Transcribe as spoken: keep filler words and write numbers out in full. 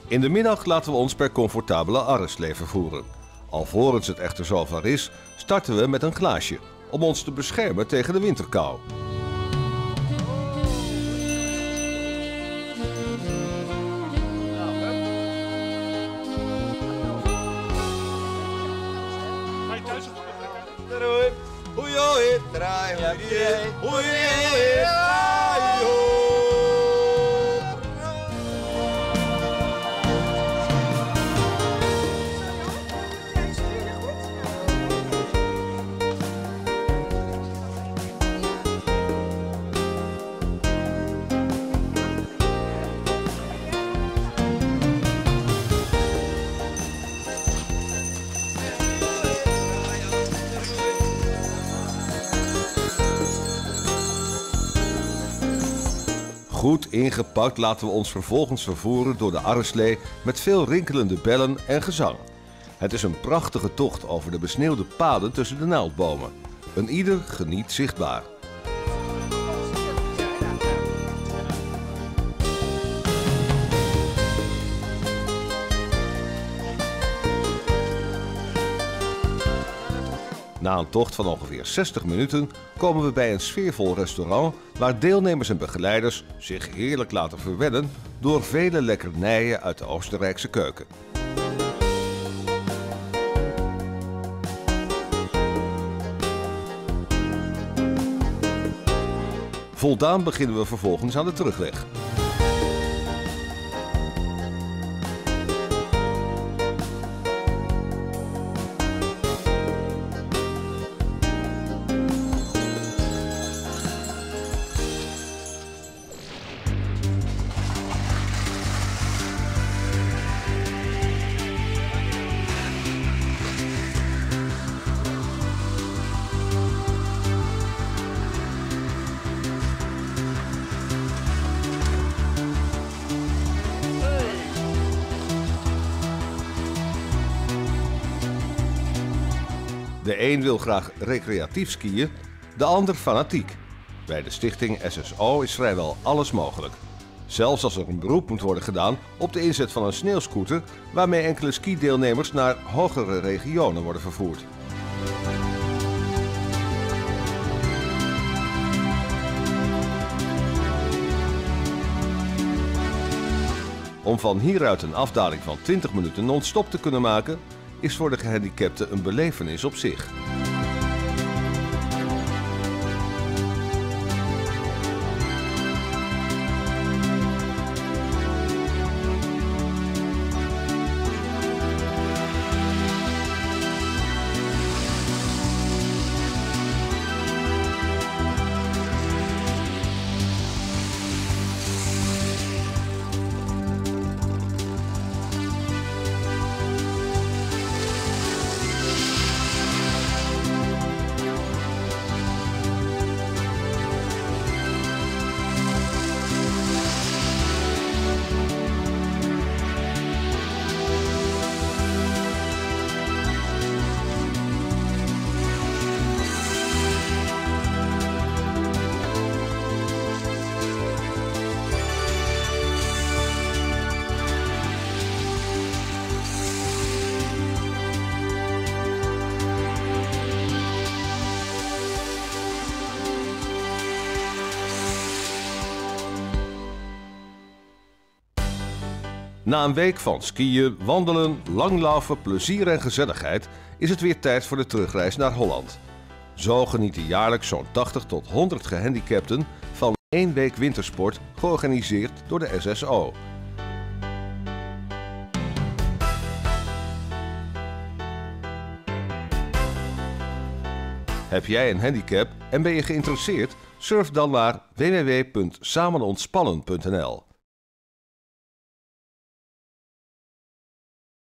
In de middag laten we ons per comfortabele arreslee vervoeren. Alvorens het echter zover is, starten we met een glaasje, om ons te beschermen tegen de winterkou. Goed ingepakt laten we ons vervolgens vervoeren door de arreslee met veel rinkelende bellen en gezang. Het is een prachtige tocht over de besneeuwde paden tussen de naaldbomen. Een ieder geniet zichtbaar. Na een tocht van ongeveer zestig minuten komen we bij een sfeervol restaurant waar deelnemers en begeleiders zich heerlijk laten verwennen door vele lekkernijen uit de Oostenrijkse keuken. Voldaan beginnen we vervolgens aan de terugweg. De een wil graag recreatief skiën, de ander fanatiek. Bij de stichting S S O is vrijwel alles mogelijk. Zelfs als er een beroep moet worden gedaan op de inzet van een sneeuwscooter, waarmee enkele skideelnemers naar hogere regionen worden vervoerd. Om van hieruit een afdaling van twintig minuten non-stop te kunnen maken, is voor de gehandicapten een belevenis op zich. Na een week van skiën, wandelen, langlaufen, plezier en gezelligheid is het weer tijd voor de terugreis naar Holland. Zo genieten jaarlijks zo'n tachtig tot honderd gehandicapten van één week wintersport georganiseerd door de S S O. Heb jij een handicap en ben je geïnteresseerd? Surf dan naar w w w punt samenontspannen punt n l.